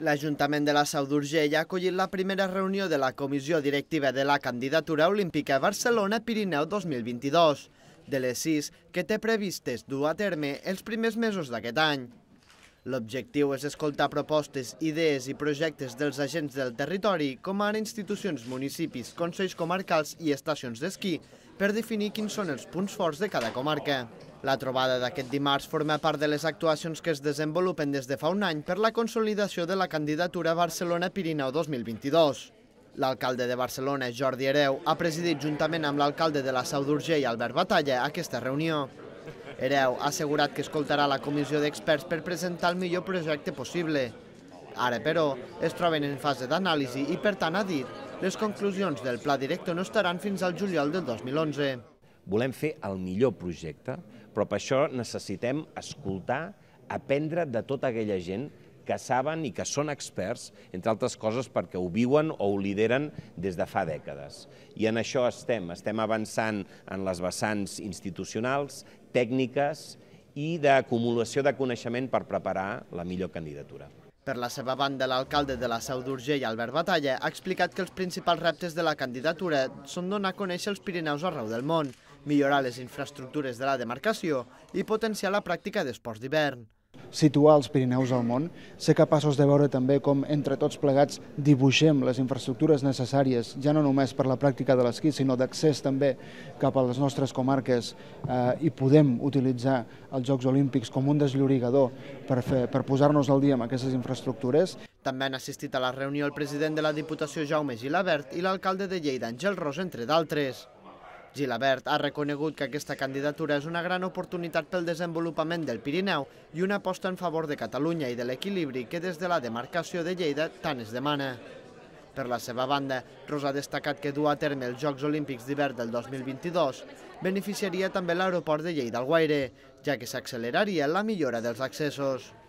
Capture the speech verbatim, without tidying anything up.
L'Ajuntament de la Seu d'Urgell ha acollit la primera reunió de la Comissió Directiva de la Candidatura Olímpica Barcelona Pirineu dos mil vint-i-dos, de les sis que té previstes dur a terme els primers mesos d'aquest any. L'objectiu és escoltar propostes, idees i projectes dels agents del territori, com ara institucions, municipis, consells comarcals i estacions d'esquí, per definir quins són els punts forts de cada comarca. La trobada d'aquest dimarts forma part de les actuacions que es desenvolupen des de fa un any per la consolidació de la candidatura Barcelona Pirineu dos mil vint-i-dos. L'alcalde de Barcelona, Jordi Hereu, ha presidit juntament amb l'alcalde de la Seu d'Urgell, Albert Batalla, aquesta reunió. Hereu ha assegurat que escoltarà la comissió d'experts per presentar el millor projecte possible. Ara, però, es troben en fase d'anàlisi i, per tant, ha dit, les conclusions del pla director no estaran fins al juliol del dos mil onze. Volem fer el millor projecte, però per això necessitem escoltar, aprendre de tota aquella gent que saben i que són experts, entre altres coses perquè ho viuen o ho lideren des de fa dècades. I en això estem, estem avançant en les vessants institucionals, tècniques i d'acumulació de coneixement per preparar la millor candidatura. Per la seva banda, l'alcalde de la Seu d'Urgell, Albert Batalla, ha explicat que els principals reptes de la candidatura són donar a conèixer els Pirineus arreu del món, millorar les infraestructures de la demarcació i potenciar la pràctica d'esports d'hivern. Situar els Pirineus al món, ser capaços de veure també com entre tots plegats dibuixem les infraestructures necessàries, ja no només per la pràctica de l'esquí, sinó d'accés també cap a les nostres comarques eh, i podem utilitzar els Jocs Olímpics com un desllorigador per, fer, per posar-nos al dia amb aquestes infraestructures. També han assistit a la reunió el president de la Diputació Jaume Gilabert i l'alcalde de Lleida, Àngel Ros, entre d'altres. Gilabert ha reconegut que aquesta candidatura és una gran oportunitat pel desenvolupament del Pirineu i una aposta en favor de Catalunya i de l'equilibri que des de la demarcació de Lleida tant es demana. Per la seva banda, Ros ha destacat que dur a terme els Jocs Olímpics d'hivern del dos mil vint-i-dos beneficiaria també l'aeroport de Lleida-Alguaire, ja que s'acceleraria la millora dels accessos.